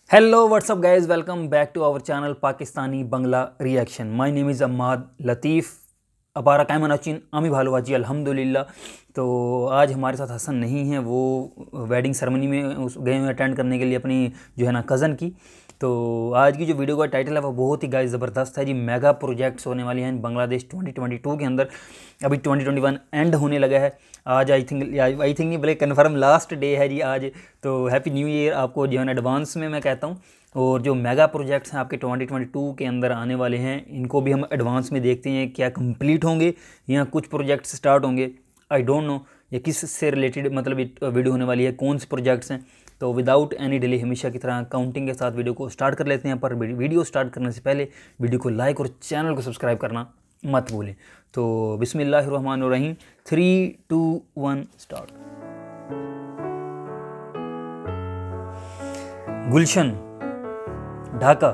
Hello, what's up, guys? Welcome back to our channel Pakistani Bangla Reaction. My name is Ahmad Latif. अपारा कायमन Achin आमी भालो बाजी अल्हम्दुलिल्लाह। तो आज हमारे साथ हसन नहीं है, वो वेडिंग सेरेमनी में गए हुए अटेंड करने के लिए अपनी जो है ना कज़न की। तो आज की जो वीडियो का टाइटल है वो बहुत ही गाइस ज़बरदस्त है जी। मेगा प्रोजेक्ट्स होने वाली हैं बांग्लादेश 2022 के अंदर। अभी 2021 एंड होने लगा है। आज आई थिंक नहीं बल्कि कन्फर्म लास्ट डे है जी आज। तो हैप्पी न्यू ईयर आपको जो है ना एडवांस में मैं कहता हूँ। और जो मेगा प्रोजेक्ट्स हैं आपके 2022 के अंदर आने वाले हैं, इनको भी हम एडवांस में देखते हैं क्या कंप्लीट होंगे या कुछ प्रोजेक्ट्स स्टार्ट होंगे। आई डोंट नो ये किस से रिलेटेड मतलब वीडियो होने वाली है, कौन से प्रोजेक्ट्स हैं। तो विदाउट एनी डिले हमेशा की तरह काउंटिंग के साथ वीडियो को स्टार्ट कर लेते हैं। पर वीडियो स्टार्ट करने से पहले वीडियो को लाइक और चैनल को सब्सक्राइब करना मत भूलें। तो बिस्मिल्लाहिर्रहमानिर्रहीम 3, 2, 1 स्टार्ट। गुलशन, ढाका।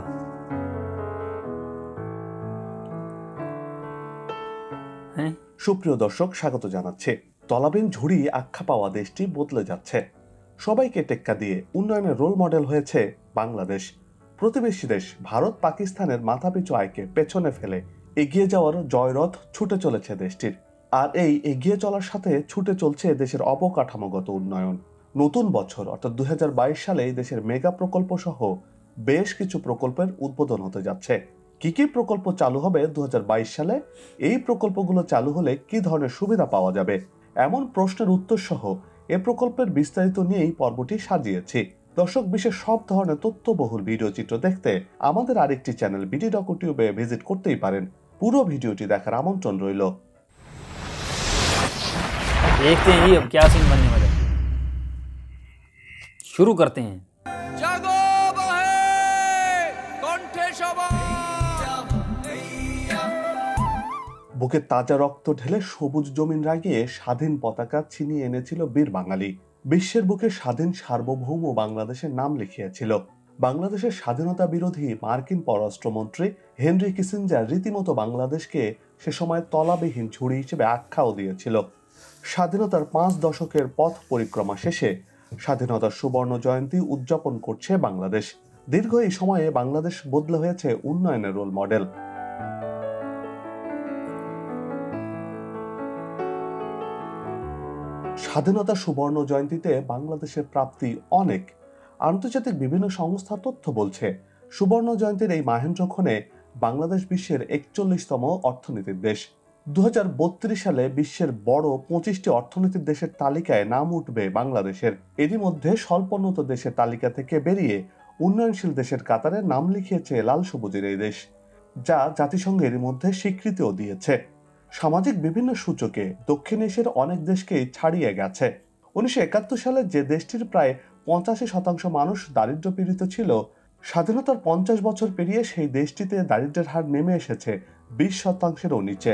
সুপ্রিয় দর্শক, স্বাগত জানাচ্ছি। তলাবিহীন ঝুড়ি আখ্যা পাওয়া দেশটি বদলে যাচ্ছে। সবাইকে টেক্কা দিয়ে উন্নয়নের রোল মডেল হয়েছে বাংলাদেশ। প্রতিবেশী দেশ ভারত পাকিস্তানের মাথাপিছু আয়কে পেছনে ফেলে এগিয়ে যাওয়ার জয়রথ ছুটে চলেছে দেশটির। আর এই এগিয়ে চলার সাথে ছুটে চলছে দেশের অবকাঠামোগত উন্নয়ন। নতুন বছর অর্থাৎ 2022 সালে দেশের মেগা প্রকল্প সহ বেশ কিছু প্রকল্পের উদ্বোধন হতে যাচ্ছে। কি কি প্রকল্প চালু হবে 2022 সালে, এই প্রকল্পগুলো চালু হলে কি ধরনের সুবিধা পাওয়া যাবে, এমন প্রশ্নের উত্তর সহ এ প্রকল্পের বিস্তারিত নিয়েই পর্বটি সাজিয়েছি। দর্শক, বিশেষ সব ধরনের তথ্যবহুল ভিডিও চিত্র দেখতে আমাদের আরেকটি চ্যানেল বিডি ডকু টিউবে ভিজিট করতেই পারেন। পুরো ভিডিওটি দেখার আমন্ত্রণ রইল। देखते हैं जी अब क्या सीन बनने वाला है। शुरू करते हैं। বুকে তাজা রক্ত ঢেলে সবুজ জমিন রাগিয়ে স্বাধীন পতাকা ছিনিয়ে এনেছিল বীর বাঙালি। বিশ্বের বুকে স্বাধীন সার্বভৌম বাংলাদেশের নাম লিখিয়েছিল। বাংলাদেশের স্বাধীনতা বিরোধী মার্কিন পররাষ্ট্রমন্ত্রী হেনরি কিসিঞ্জার রীতিমতো বাংলাদেশকে সে সময় তলাবিহীন ঝুড়ি হিসেবে আখ্যাও দিয়েছিল। স্বাধীনতার 5 দশকের পথ পরিক্রমা শেষে স্বাধীনতার সুবর্ণ জয়ন্তী উদযাপন করছে বাংলাদেশ। দীর্ঘ এই সময়ে বাংলাদেশ বদলে হয়েছে উন্নয়নের রোল মডেল। স্বাধীনতা সুবর্ণ জয়ন্তীতে বাংলাদেশের প্রাপ্তি অনেক। আন্তর্জাতিক বিভিন্ন সংস্থা তথ্য বলছে সুবর্ণ জয়ন্তীর এই মাহেন্দ্রক্ষণে বাংলাদেশ বিশ্বের 41তম অর্থনীতির দেশ। 2032 সালে বিশ্বের বড় 25টি অর্থনীতির দেশের তালিকায় নাম উঠবে বাংলাদেশের। এরই মধ্যে স্বল্পোন্নত দেশের তালিকা থেকে বেরিয়ে উন্নয়নশীল দেশের কাতারে নাম লিখিয়েছে লাল সবুজের এই দেশ, যা জাতিসংঘের মধ্যে স্বীকৃতিও দিয়েছে। সামাজিক বিভিন্ন সূচকে দক্ষিণ এশিয়ার অনেক দেশকেই ছাড়িয়ে গেছে। 1971 সালে যে দেশটির প্রায় 85% মানুষ দারিদ্র্য পীড়িত ছিল, স্বাধীনতার 50 বছর পেরিয়ে সেই দেশটিতে দারিদ্র্যের হার নেমে এসেছে 20%-এরও নিচে।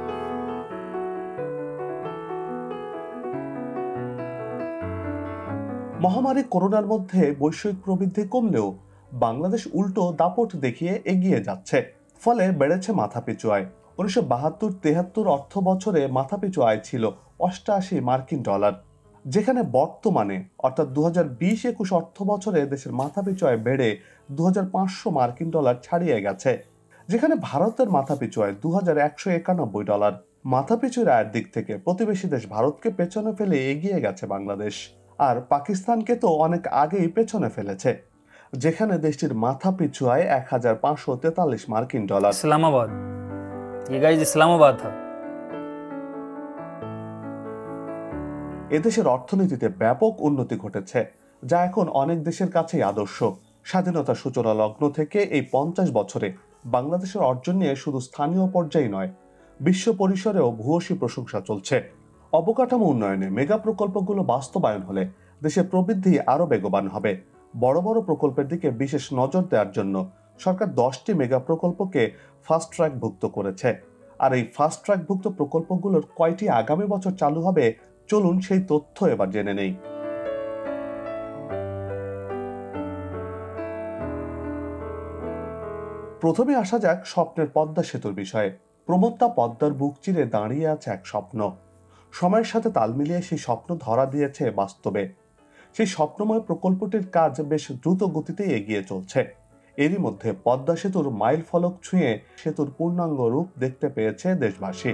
মহামারী করোনার মধ্যে বৈশ্বিক প্রবৃদ্ধি কমলেও বাংলাদেশ উল্টো দাপট দেখিয়ে এগিয়ে যাচ্ছে। ফলে বেড়েছে মাথাপিছু আয়। 1972-73 অর্থ বছরে মাথাপিছু আয় ছিল 88 মার্কিন ডলার, যেখানে বর্তমানে অর্থাৎ 2020-21 অর্থ বছরে দেশের মাথাপিছু আয় বেড়ে 2500 মার্কিন ডলার ছাড়িয়ে গেছে, যেখানে ভারতের মাথাপিছু আয় 2191 ডলার। মাথাপিছুর আয়ের দিক থেকে প্রতিবেশী দেশ ভারতকে পেছনে ফেলে এগিয়ে গেছে বাংলাদেশ। আর পাকিস্তানকে তো অনেক আগেই পেছনে ফেলেছে, যেখানে দেশটির মাথাপিছু আয় 1543 মার্কিন ডলার। इस्लामाबाद, ये गाइस इस्लामाबाद था। এদেশের অর্থনীতিতে ব্যাপক উন্নতি ঘটেছে, যা এখন অনেক দেশের কাছেই আদর্শ। স্বাধীনতার সূচনা লগ্ন থেকে এই 50 বছরে বাংলাদেশের অর্জন নিয়ে শুধু স্থানীয় পর্যায়ে নয়, বিশ্ব পরিসরেও ভূয়সী প্রশংসা চলছে। অবকাঠামো উন্নয়নে মেগা প্রকল্পগুলো বাস্তবায়ন হলে দেশের প্রবৃদ্ধি আরও বেগবান হবে। বড় বড় প্রকল্পের দিকে বিশেষ নজর দেওয়ার জন্য সরকার 10টি মেগা প্রকল্পকে ফাস্ট ট্র্যাক ভুক্ত করেছে। আর এই ফাস্ট ট্র্যাক ভুক্ত প্রকল্পগুলোর কয়টি আগামী বছর চালু হবে, চলুন সেই তথ্য এবার জেনে নেই। প্রথমে আসা যাক স্বপ্নের পদ্মা সেতুর বিষয়ে। প্রমত্তা পদ্মার বুক চিরে দাঁড়িয়ে আছে এক স্বপ্ন। সময়ের সাথে তাল মিলিয়ে সেই স্বপ্ন ধরা দিয়েছে বাস্তবে। সেই স্বপ্নময় প্রকল্পটির কাজ বেশ দ্রুত গতিতে এগিয়ে চলছে। এরই মধ্যে পদ্মা সেতুর মাইল ফলক ছুঁয়ে সেতুর পূর্ণাঙ্গ রূপ দেখতে পেয়েছে দেশবাসী।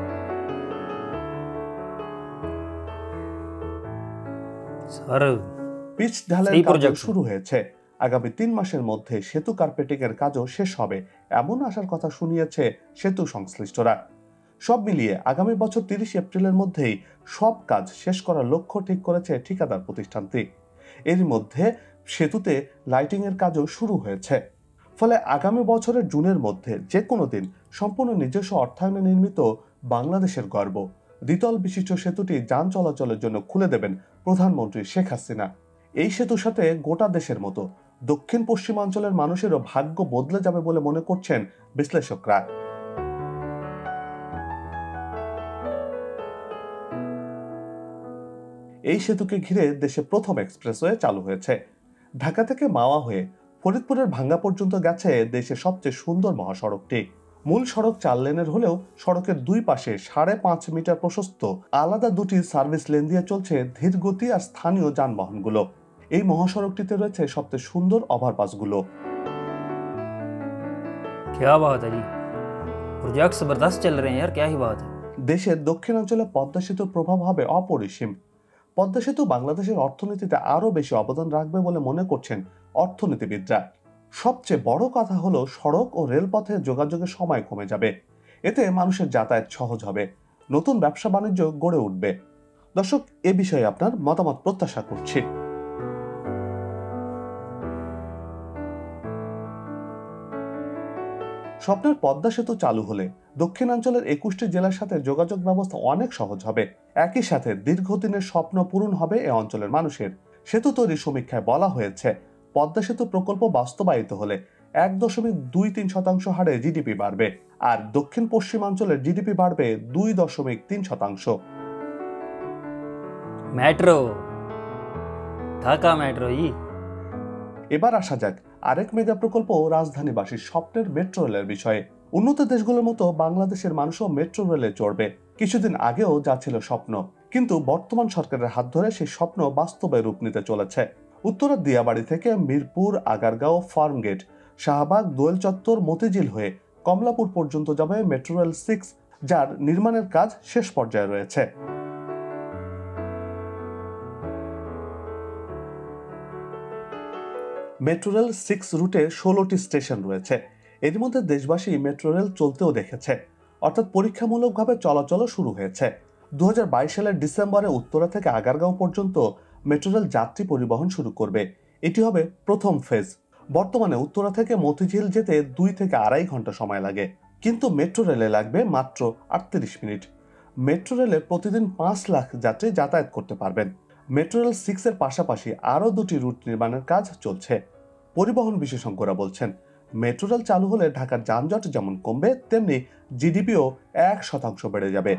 পিচ ঢালাইয়ের কাজ শুরু হয়েছে। আগামী 3 মাসের মধ্যে সেতু কার্পেটিং এর কাজও শেষ হবে এমন আশার কথা শুনিয়েছে সেতু সংশ্লিষ্টরা। সব মিলিয়ে আগামী বছর 30 এপ্রিলের মধ্যেই সব কাজ শেষ করার লক্ষ্য ঠিক করেছে ঠিকাদার প্রতিষ্ঠানটি। এর মধ্যে সেতুতে লাইটিং এর কাজও শুরু হয়েছে। ফলে আগামী বছরের জুনের মধ্যে যে কোনো দিন সম্পূর্ণ নিজস্ব অর্থায়নে নির্মিত বাংলাদেশের গর্ব দ্বিতল বিশিষ্ট সেতুটি যান চলাচলের জন্য খুলে দেবেন প্রধানমন্ত্রী শেখ হাসিনা। এই সেতুর সাথে গোটা দেশের মতো দক্ষিণ পশ্চিমাঞ্চলের মানুষেরও ভাগ্য বদলে যাবে বলে মনে করছেন বিশ্লেষকরা। এই সেতুকে ঘিরে দেশে প্রথম এক্সপ্রেসওয়ে চালু হয়েছে। ঢাকা থেকে মাওয়া হয়ে ফরিদপুরের ভাঙ্গা পর্যন্ত গেছে দেশের সবচেয়ে সুন্দর মহাসড়কটি। মূল সড়ক 4 লেনের হলেও সড়কের দুই পাশে 5.5 মিটার প্রশস্ত আলাদা দুটি সার্ভিস লেন দিয়ে চলছে ধীরগতি আর স্থানীয় যানবাহনগুলো। এই মহাসড়কটিতে রয়েছে সবচেয়ে সুন্দর ওভারপাসগুলো। क्या बात है जी, प्रोजेक्ट जबरदस्त चल रहे हैं यार, क्या ही बात है। দেশের দক্ষিণাঞ্চলে পদ্মা সেতুর প্রভাব হবে অপরিসীম। পদ্মা সেতু বাংলাদেশের অর্থনীতিতে আরো বেশি অবদান রাখবে বলে মনে করছেন অর্থনীতিবিদরা। সবচেয়ে বড় কথা হলো সড়ক ও রেলপথে যোগাযোগের সময় কমে যাবে। এতে মানুষের যাতায়াত সহজ হবে, নতুন ব্যবসা বাণিজ্য গড়ে উঠবে। দর্শক, এ বিষয়ে আপনার মতামত প্রত্যাশা করছি। স্বপ্নের পদ্মা সেতু চালু হলে দক্ষিণাঞ্চলের 21টি জেলার সাথে যোগাযোগ ব্যবস্থা অনেক সহজ হবে। একই সাথে দীর্ঘদিনের স্বপ্ন পূরণ হবে এ অঞ্চলের মানুষের। সেতু তৈরির সমীক্ষায় বলা হয়েছে পদ্মা সেতু প্রকল্প বাস্তবায়িত হলে 1.23% হারে জিডিপি বাড়বে, আর দক্ষিণ পশ্চিমাঞ্চলের জিডিপি বাড়বে 2.3%। Metro Dhaka metro. এবার আসা যাক আরেক মেগা প্রকল্প রাজধানীবাসীর স্বপ্নের মেট্রো রেলের বিষয়ে। উন্নত দেশগুলোর মতো বাংলাদেশের মানুষও মেট্রো রেলে চড়বে। কিছুদিন আগেও যা ছিল স্বপ্ন, কিন্তু বর্তমান সরকারের হাত ধরে সেই স্বপ্ন বাস্তবে রূপ নিতে চলেছে। উত্তরের দিয়াবাড়ি থেকে মিরপুর, আগারগাঁও, ফার্মগেট, শাহবাগ, দোয়েল চত্বর, মতিঝিল হয়ে কমলাপুর পর্যন্ত যাবে মেট্রো রেল 6, যার নির্মাণের কাজ শেষ পর্যায়ে রয়েছে। মেট্রো রেল 6 রুটে 16টি স্টেশন রয়েছে। এর মধ্যে দেশবাসী মেট্রো রেল চলতেও দেখেছে, অর্থাৎ পরীক্ষামূলকভাবে চলাচলও শুরু হয়েছে। 2022 সালের ডিসেম্বরে উত্তরা থেকে আগারগাঁও পর্যন্ত মেট্রো রেল যাত্রী পরিবহন শুরু করবে। এটি হবে প্রথম ফেজ। বর্তমানে উত্তরা থেকে মতিঝিল যেতে 2 থেকে 2.5 ঘন্টা সময় লাগে, কিন্তু মেট্রো রেলে লাগবে মাত্র 38 মিনিট। মেট্রো রেলে প্রতিদিন 5 লাখ যাত্রী যাতায়াত করতে পারবেন। মেট্রো রেল 6 এর পাশাপাশি আরও 2টি রুট নির্মাণের কাজ চলছে। পরিবহন বিশেষজ্ঞরা বলছেন মেট্রো রেল চালু হলে ঢাকার যানজট যেমন কমবে, তেমনি জিডিপিও 1% বেড়ে যাবে।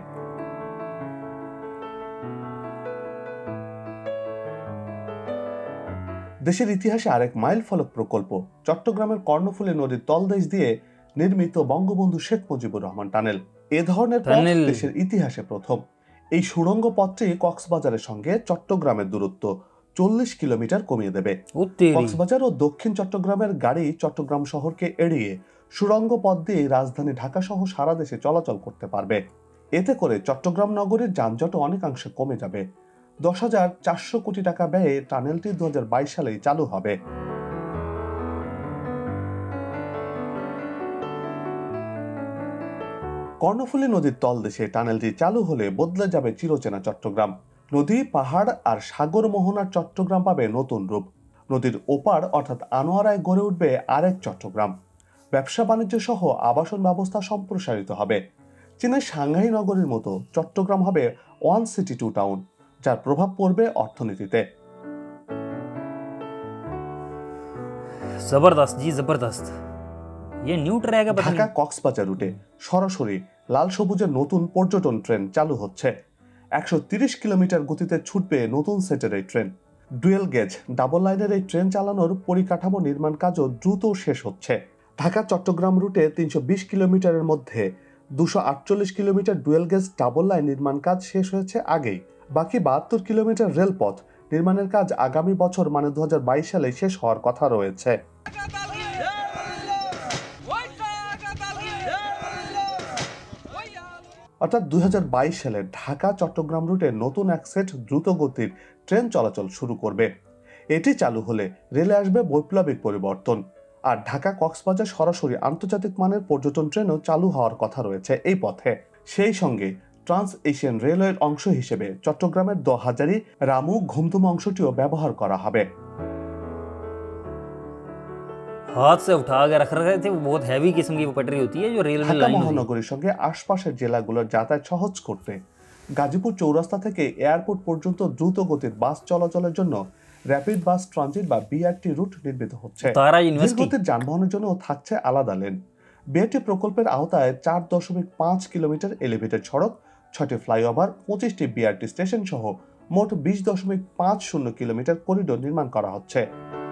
দেশের ইতিহাসে আরেক মাইল ফলক প্রকল্প চট্টগ্রামের কর্ণফুলী নদীর তলদেশ দিয়ে নির্মিত বঙ্গবন্ধু শেখ মুজিবুর রহমান টানেল। এ ধরনের পথ দেশের ইতিহাসে প্রথম। এই সুড়ঙ্গ পথটি কক্সবাজারের সঙ্গে চট্টগ্রামের দূরত্ব 40 কিলোমিটার কমিয়ে দেবে। কক্সবাজার ও দক্ষিণ চট্টগ্রামের গাড়ি চট্টগ্রাম শহরকে এড়িয়ে সুড়ঙ্গ পথ দিয়ে রাজধানী ঢাকা সহ সারা দেশে চলাচল করতে পারবে। এতে করে চট্টগ্রাম নগরীর যানজট অনেকাংশে কমে যাবে। 10,400 কোটি টাকা ব্যয়ে টানেলটি 2022 সালেই চালু হবে। কর্ণফুলী নদীর তলদেশে টানেলটি চালু হলে বদলে যাবে চিরচেনা চট্টগ্রাম। নদী, পাহাড় আর সাগর মোহনার চট্টগ্রাম পাবে নতুন রূপ। নদীর ওপার অর্থাৎ আনোয়ারায় গড়ে উঠবে আরেক চট্টগ্রাম। ব্যবসা বাণিজ্য সহ আবাসন ব্যবস্থা সম্প্রসারিত হবে। চীনের সাংহাই নগরীর মতো চট্টগ্রাম হবে 1 সিটি 2 টাউন, যার প্রভাব পড়বে অর্থনীতিতে। জবরদস্ত জি, জবরদস্ত। ঢাকা কক্সবাজার রুটে সরাসরি লাল সবুজের নতুন পর্যটন ট্রেন চালু হচ্ছে। 130 কিলোমিটার গতিতে ছুটবে নতুন সেটের এই ট্রেন। ডুয়েল গেজ ডাবল লাইনের এই ট্রেন চালানোর পরিকাঠামো নির্মাণ কাজও দ্রুত শেষ হচ্ছে। ঢাকা চট্টগ্রাম রুটে 320 কিলোমিটারের মধ্যে 248 kilometre dual gauge double line নির্মাণ কাজ শেষ হয়েছে আগেই। বাকি 72 কিলোমিটার রেলপথ নির্মাণের কাজ আগামী বছর মানে 2022 সালে শেষ হওয়ার কথা রয়েছে। অর্থাৎ 2022 সালে ঢাকা চট্টগ্রাম রুটে নতুন এক সেট দ্রুতগতির ট্রেন চলাচল শুরু করবে। এটি চালু হলে রেলে আসবে বৈপ্লবিক পরিবর্তন। আর ঢাকা কক্সবাজার সরাসরি আন্তর্জাতিক মানের পর্যটন ট্রেনও চালু হওয়ার কথা রয়েছে এই পথে। সেই সঙ্গে ট্রান্স এশিয়ান রেলওয়ের অংশ হিসেবে চট্টগ্রামের দোহাজারী রামু ঘুমধুম অংশটিও ব্যবহার করা হবে। हाथ से उठा के रख रहे थे, वो बहुत हैवी किस्म की वो पटरी होती है जो रेलवे ঢাকা लाइन होती है। মহানগরীর সঙ্গে আশপাশের জেলাগুলোর যাতায়াত সহজ করতে গাজীপুর চৌরাস্তা থেকে এয়ারপোর্ট পর্যন্ত দ্রুত গতির বাস চলাচলের জন্য র্যাপিড বাস ট্রানজিট বা বিআরটি রুট নির্মিত হচ্ছে। तारा यूनिवर्सिटी ধীরগতির যানবাহনের জন্য থাকছে আলাদা লেন। বিআরটি প্রকল্পের আওতায় 4.5 কিলোমিটার এলিভেটেড সড়ক, 6টি ফ্লাইওভার, 25টি বিআরটি স্টেশন সহ মোট 20.50 কিলোমিটার করিডোর নির্মাণ করা হচ্ছে।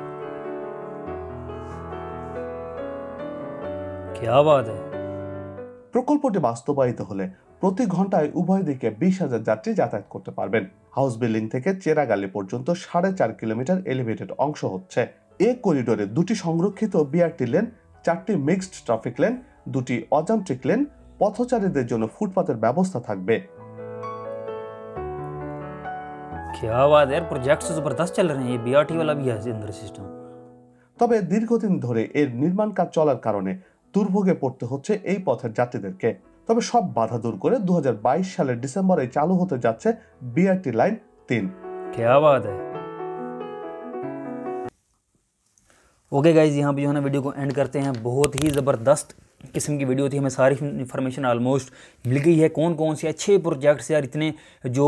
क्या बात है। প্রকল্পটি বাস্তবায়িত হলে প্রতি ঘন্টায় উভয় দিকে 20,000 যাত্রী যাতায়াত করতে পারবেন। হাউস বিল্ডিং থেকে চেরাগালি পর্যন্ত 4.5 কিলোমিটার এলিভেটেড অংশ হচ্ছে। এই করিডোরে 2টি সংরক্ষিত বিআরটি লেন, 4টি মিক্সড ট্রাফিক লেন, 2টি অযান্ত্রিক লেন, পথচারীদের জন্য ফুটপাতের ব্যবস্থা থাকবে। क्या बात है यार, प्रोजेक्ट जबरदस्त चल रहे हैं। ये बीआरटी वाला भी है इसके अंदर सिस्टम। তবে দীর্ঘদিন ধরে এর নির্মাণ কাজ চলার কারণে দুর্ভোগে পড়তে হচ্ছে এই পথের যাত্রীদেরকে। তবে সব বাধা দূর করে 2022 সালের ডিসেম্বরে চালু হতে যাচ্ছে বিআরটি লাইন 3। क्या बात है। ओके गाइज, यहाँ पे जो है ना वीडियो को एंड करते हैं। बहुत ही ज़बरदस्त किस्म की वीडियो थी, हमें सारी इन्फॉर्मेशन ऑलमोस्ट मिल गई है। कौन कौन से अच्छे प्रोजेक्ट्स यार इतने जो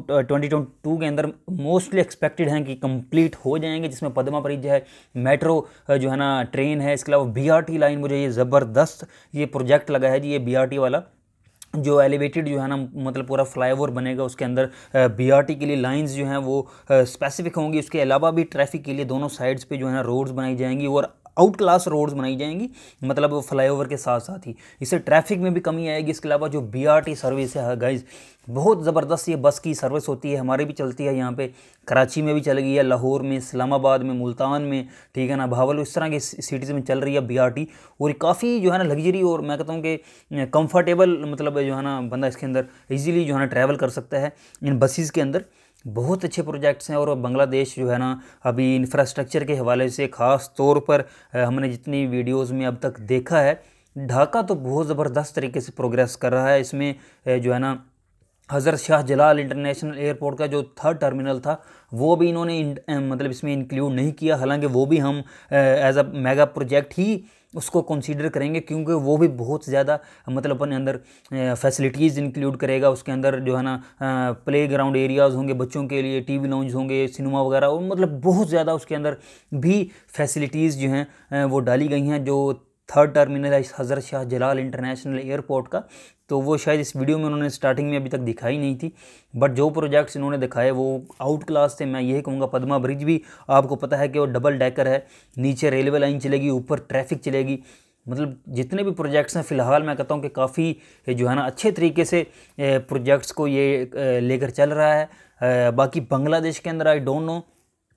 2022 के अंदर मोस्टली एक्सपेक्टेड हैं कि कंप्लीट हो जाएंगे, जिसमें पद्मा ब्रिज है, मेट्रो जो है ना ट्रेन है, इसके अलावा बीआरटी लाइन, मुझे ये ज़बरदस्त ये प्रोजेक्ट लगा है जी, ये बीआरटी वाला जो एलिवेटेड जो है ना मतलब पूरा फ्लाईओवर बनेगा, उसके अंदर बीआरटी के लिए लाइंस जो हैं वो स्पेसिफिक होंगी। उसके अलावा भी ट्रैफिक के लिए दोनों साइड्स पे जो है ना रोड्स बनाई जाएंगी और आउट क्लास रोड्स बनाई जाएंगी, मतलब फ्लाईओवर के साथ साथ ही इससे ट्रैफिक में भी कमी आएगी। इसके अलावा जो बीआरटी सर्विस है गाइज, बहुत ज़बरदस्त ये बस की सर्विस होती है, हमारी भी चलती है यहाँ पे, कराची में भी चल गई है, लाहौर में, इस्लामाबाद में, मुल्तान में, ठीक है ना, भावल, इस तरह की सिटीज़ में चल रही है बीआरटी। और काफ़ी जो है ना लग्जरी और मैं कहता हूँ कि कंफर्टेबल, मतलब जो है ना बंदा इसके अंदर इजीली जो है ना ट्रैवल कर सकता है इन बसेस के अंदर। बहुत अच्छे प्रोजेक्ट्स हैं। और बांग्लादेश जो है ना अभी इंफ्रास्ट्रक्चर के हवाले से ख़ास तौर पर हमने जितनी वीडियोस में अब तक देखा है, ढाका तो बहुत ज़बरदस्त तरीके से प्रोग्रेस कर रहा है। इसमें जो है ना हज़रत शाह जलाल इंटरनेशनल एयरपोर्ट का जो 3rd टर्मिनल था वो भी इन्होंने मतलब इसमें इंक्लूड नहीं किया, हालांकि वो भी हम एज अ मेगा प्रोजेक्ट ही उसको कंसीडर करेंगे, क्योंकि वो भी बहुत ज़्यादा मतलब अपने अंदर फैसिलिटीज़ इंक्लूड करेगा। उसके अंदर जो है ना प्ले ग्राउंड एरियाज़ होंगे बच्चों के लिए, टीवी लाउंज होंगे, सिनेमा वगैरह, और मतलब बहुत ज़्यादा उसके अंदर भी फैसिलिटीज़ जो हैं वो डाली गई हैं। जो 3rd टर्मिनल है हज़रत शाह जलाल इंटरनेशनल एयरपोर्ट का, तो वो शायद इस वीडियो में उन्होंने स्टार्टिंग में अभी तक दिखाई नहीं थी, बट जो प्रोजेक्ट्स इन्होंने दिखाए वो आउट क्लास थे। मैं यही कहूँगा पद्मा ब्रिज भी आपको पता है कि वो डबल डेकर है, नीचे रेलवे लाइन चलेगी, ऊपर ट्रैफिक चलेगी। मतलब जितने भी प्रोजेक्ट्स हैं फ़िलहाल मैं कहता हूँ कि काफ़ी जो है ना अच्छे तरीके से प्रोजेक्ट्स को ये लेकर चल रहा है। बाकी बांग्लादेश के अंदर आई डोंट नो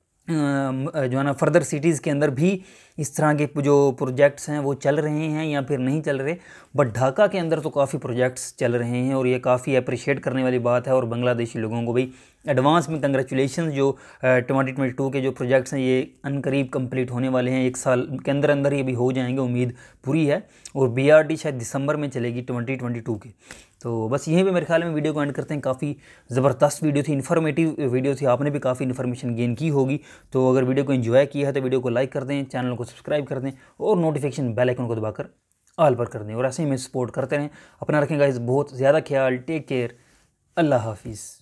जो है ना फर्दर सिटीज़ के अंदर भी इस तरह के जो प्रोजेक्ट्स हैं वो चल रहे हैं या फिर नहीं चल रहे, बट ढाका के अंदर तो काफ़ी प्रोजेक्ट्स चल रहे हैं और ये काफ़ी अप्रिशिएट करने वाली बात है। और बांग्लादेशी लोगों को भी एडवांस में कंग्रेचुलेशन, जो 2022 के जो प्रोजेक्ट्स हैं ये अनकरीब कंप्लीट होने वाले हैं, 1 साल के अंदर अंदर ये भी हो जाएंगे, उम्मीद पूरी है। और बीआरटी शायद दिसंबर में चलेगी 2022 के। तो बस यहीं पे मेरे ख्याल में वीडियो को एंड करते हैं। काफ़ी ज़बरदस्त वीडियो थी, इन्फॉर्मेटिव वीडियो थी, आपने भी काफ़ी इन्फॉर्मेशन गेन की होगी। तो अगर वीडियो को एंजॉय किया है तो वीडियो को लाइक कर दें, चैनल को सब्सक्राइब कर दें और नोटिफिकेशन बेल आइकन को दबाकर ऑल पर कर दें। और ऐसे ही में सपोर्ट करते रहें। अपना रखें गाइस बहुत ज़्यादा ख्याल। Take care. अल्लाह हाफिज़।